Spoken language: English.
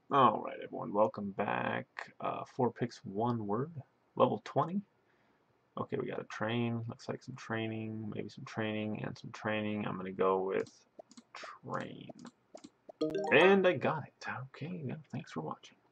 Alright everyone, welcome back. 4 picks, 1 word, level 20. Okay, we got a train, looks like some training, maybe some training and some training. I'm gonna go with train. And I got it. Okay, yeah, thanks for watching.